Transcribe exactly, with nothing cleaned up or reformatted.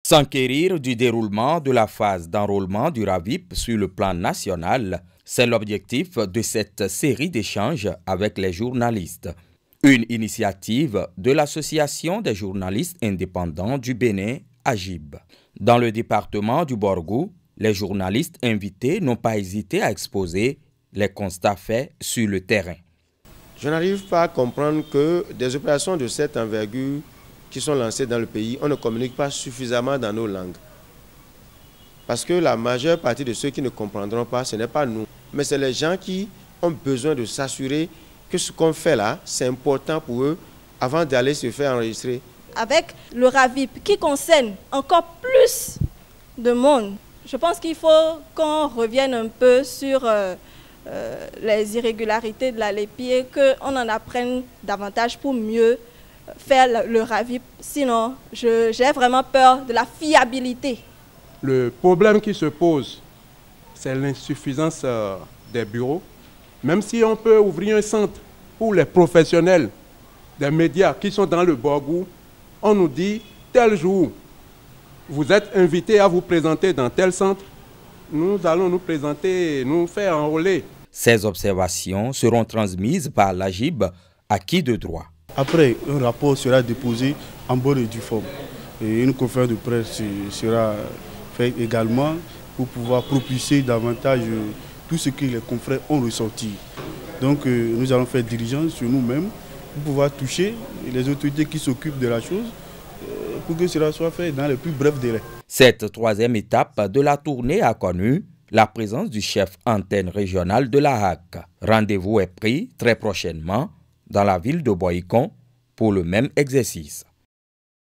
S'enquérir du déroulement de la phase d'enrôlement du RAVIP sur le plan national, c'est l'objectif de cette série d'échanges avec les journalistes. Une initiative de l'Association des journalistes indépendants du Bénin, A J B. Dans le département du Borgou, les journalistes invités n'ont pas hésité à exposer les constats faits sur le terrain. Je n'arrive pas à comprendre que des opérations de cette envergure qui sont lancées dans le pays, on ne communique pas suffisamment dans nos langues. Parce que la majeure partie de ceux qui ne comprendront pas, ce n'est pas nous, mais c'est les gens qui ont besoin de s'assurer que ce qu'on fait là, c'est important pour eux avant d'aller se faire enregistrer. Avec le RAVIP qui concerne encore plus de monde, je pense qu'il faut qu'on revienne un peu sur euh, euh, les irrégularités de la Lépi et qu'on en apprenne davantage pour mieux faire le, le RAVIP. Sinon, j'ai vraiment peur de la fiabilité. Le problème qui se pose, c'est l'insuffisance euh, des bureaux. Même si on peut ouvrir un centre pour les professionnels des médias qui sont dans le Borgou, on nous dit tel jour, vous êtes invités à vous présenter dans tel centre, nous allons nous présenter, nous faire enrôler. Ces observations seront transmises par l'A J B à qui de droit. Après, un rapport sera déposé en bonne et due forme. Et une conférence de presse sera faite également pour pouvoir propulser davantage tout ce que les confrères ont ressorti. Donc nous allons faire diligence sur nous-mêmes pour pouvoir toucher les autorités qui s'occupent de la chose pour que cela soit fait dans les plus brefs délais. Cette troisième étape de la tournée a connu la présence du chef antenne régionale de la H A C. Rendez-vous est pris très prochainement dans la ville de Boycon pour le même exercice.